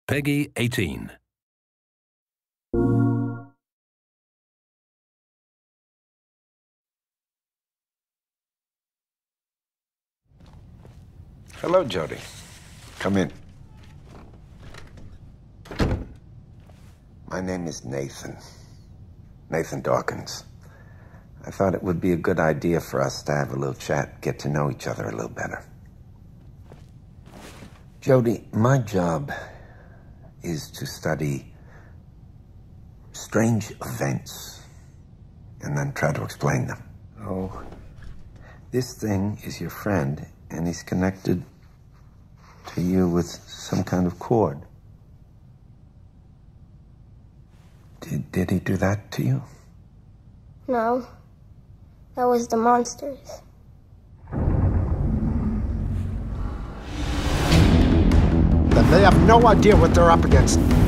Peggy 18. Hello, Jody. Come in. My name is Nathan. Nathan Dawkins. I thought it would be a good idea for us to have a little chat, get to know each other a little better. Jody, my job is to study strange events and then try to explain them. Oh, this thing is your friend, and he's connected to you with some kind of cord. Did he do that to you? No. That was the monsters. Then they have no idea what they're up against.